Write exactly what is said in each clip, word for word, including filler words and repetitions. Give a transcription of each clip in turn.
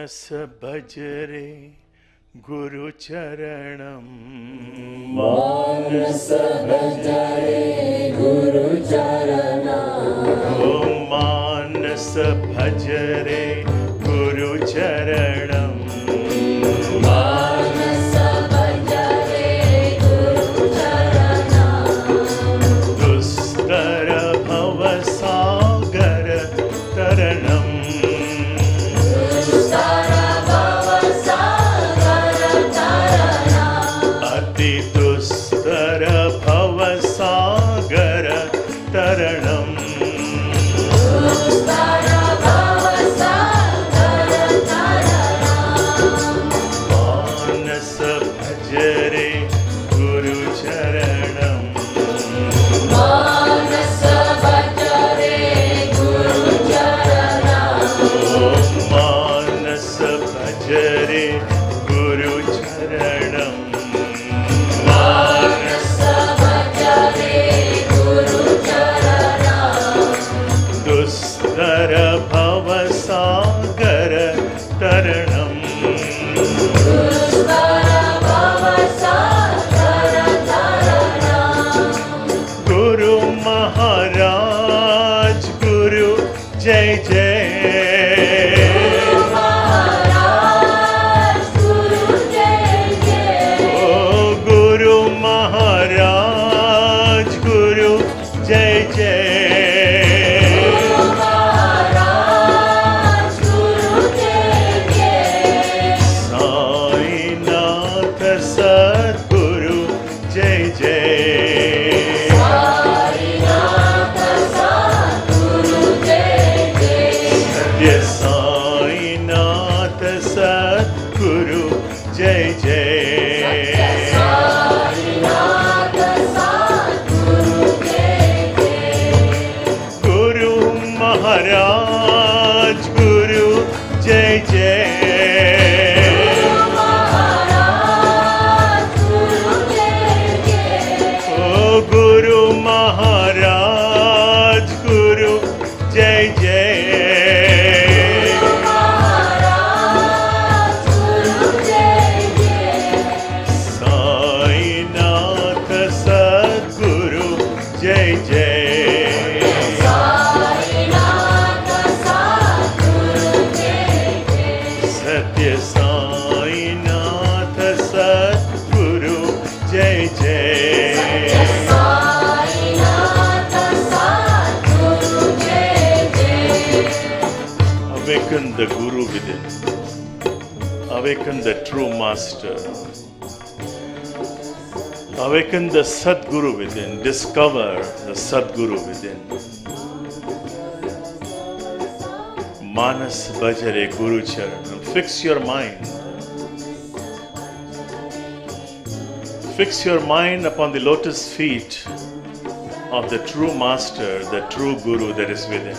Manasa Bhajare Guru Charanam. Manasa Bhajare Guru Charanam. Oh, Manasa Bhajare Guru Charanam. Manasa Bhajare Guru Charanam. Dustara Bhava Sagara Taranam. Taranam. Manasa Bhajare Guru Charanam. Manasa Bhajare Guru Charanam. Manasa Bhajare Guru Charanam. Dustara Bhava Sagara Taranam. Dustara Bhava Sagara Taranam. Guru Maharaj Guru Jai Jai. Guru Maharaj Guru Jai Jai. Oh, Guru Maharaj Guru Jai Jai. Maharaj Guru Jai Jai. Guru Maharaj Guru Jai Jai. Oh, Guru Maharaj Guru Jai Jai. Guru Maharaj Guru Jai Jai. Sai Nath Sadguru Jai Jai. Satya Sai Nath Sadguru Jai Jai. Sai Nath Sadguru Jai Jai. Awaken the Guru within. Awaken the true Master. Awaken the Sadguru within. Discover the Sadguru within. Manas Bhajare Guru Charanam. Fix your mind. Fix your mind upon the lotus feet of the true Master, the true Guru that is within.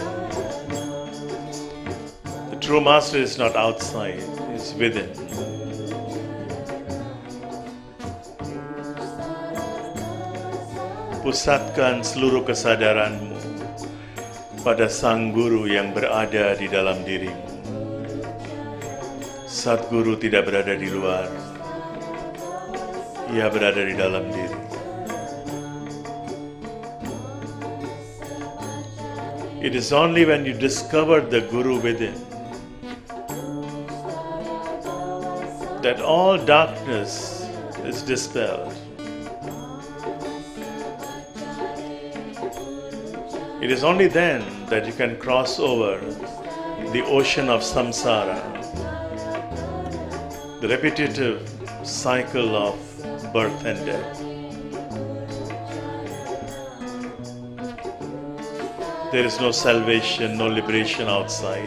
The true Master is not outside, it's within. Pusatkan seluruh kesadaranmu pada Sang Guru yang berada di dalam dirimu. Sadguru tidak berada di luar, ia berada di dalam diri. It is only when you discover the Guru within that all darkness is dispelled. It is only then that you can cross over the ocean of samsara, the repetitive cycle of birth and death. There is no salvation, no liberation outside.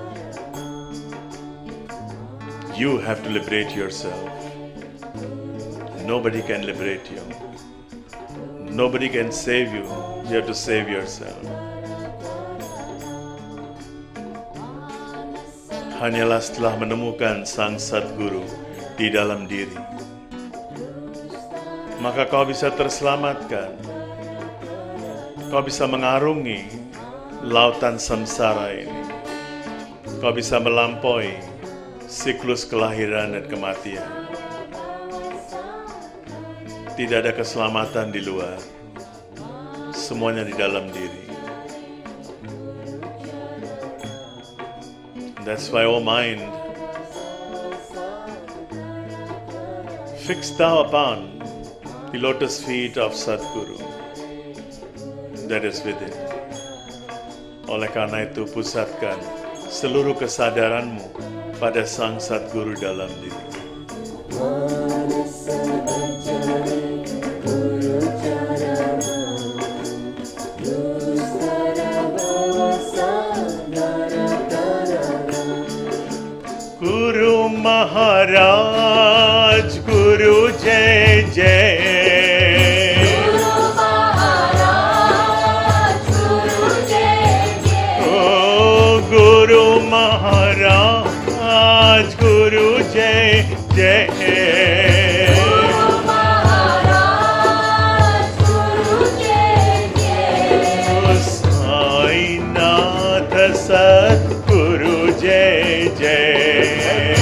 You have to liberate yourself. Nobody can liberate you. Nobody can save you. You have to save yourself. Hanyalah setelah menemukan Sang Sadguru di dalam diri, maka kau bisa terselamatkan. Kau bisa mengarungi lautan samsara ini. Kau bisa melampaui siklus kelahiran dan kematian. Tidak ada keselamatan di luar, semuanya di dalam diri. That's why, O mind, fix thou upon the lotus feet of Sadguru that is within. Oleh karena itu, pusatkan seluruh kesadaranmu pada Sang Sadguru dalam diri. Manasa Bhajare Guru Charanam Dustara Bhavasangara Taranam. Guru Maharaj, Guru Jai Jai. Guru Maharaj, Guru Jai Jai. Oh, Guru Maharaj, Guru Jai Jai. Guru Maharaj, Guru Jai Jai. Sainath Sadguru Jai Jai.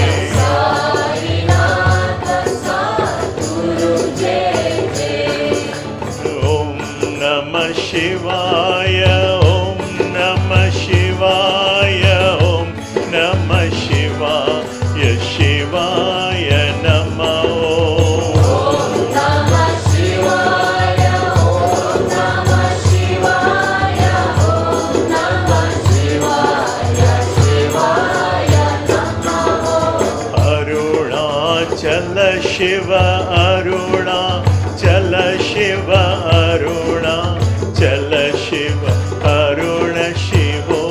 Sainath Sadguru Jai Jai. Om Namah Shivaya, Om Namah Shivaya, Om Namah Shivaya, Shivaya Namah. Om Namah Shivaya, Om Namah Shivaya, Om Namah Shivaya, Shivaya Namah. Arunachala Shiva, Arunachala Shiva, Arunachala Shiva, Aruna Shiva.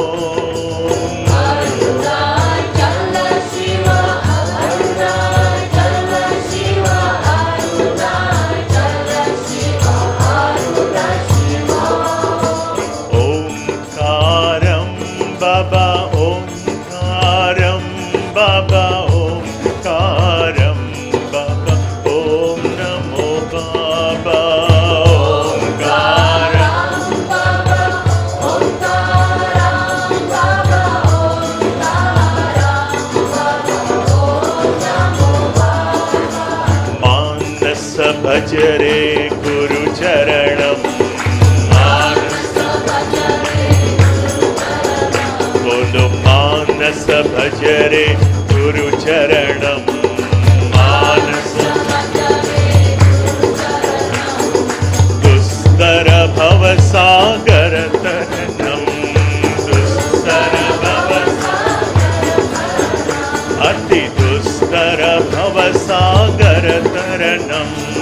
Arunachala Shiva, Arunachala Shiva, Arunachala Shiva, Aruna Shiva. Omkaram Baba, Omkaram Baba, Omkaram Baba, Om Namo Baba, Omkaram. Baba, Omkaram Baba, Omkaram Baba, Om Namo Baba. Manasa Bhajare Guru Charanam. Manasa Bhajare Guru Charanam. Bolo Manasa Bhajare Guru Charanam. Manasa Bhajare Guru Charanam. Dustara Bhavasagara Taranam. Dustara Bhavasagara Ati Dustara Bhavasagara Taranam.